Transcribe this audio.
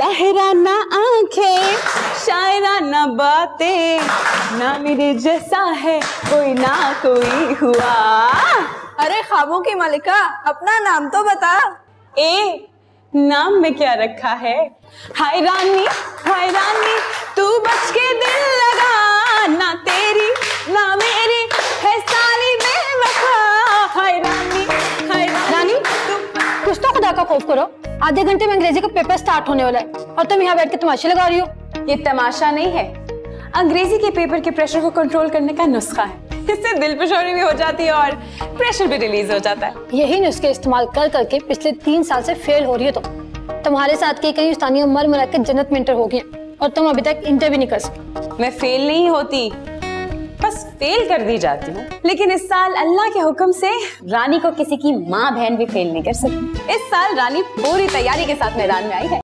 सहराना आंखें, शायराना बातें, ना मेरे जैसा है कोई ना कोई हुआ। अरे ख्वाबों की मलिका, अपना नाम तो बता। नाम में क्या रखा है? हाय रानी तू बच के दिल लगा, ना तेरी ना मेरी है साली बेवफा। हाय रानी तुम कुछ तो खुदा का खौफ करो। आधे घंटे में अंग्रेजी का पेपर स्टार्ट होने वाला है और तुम यहाँ बैठ के तमाशे लगा रही हो। ये तमाशा नहीं है, अंग्रेजी के पेपर के प्रेशर को कंट्रोल करने का नुस्खा है। इससे दिलपशोरी भी हो जाती है और प्रेशर भी रिलीज हो जाता है। यही नुस्खे इस्तेमाल कर करके पिछले 3 साल से फेल हो रही हो तुम्हारे साथ की कई उस्तानियां मर मरा के जन्नत में इंटर हो गई और तुम अभी तक इंटर भी नहीं कर सकी। मैं फेल नहीं होती, बस फेल कर दी जाती हूँ। लेकिन इस साल अल्लाह के हुक्म से रानी को किसी की माँ बहन भी फेल नहीं कर सकती। इस साल रानी पूरी तैयारी के साथ मैदान में आई है।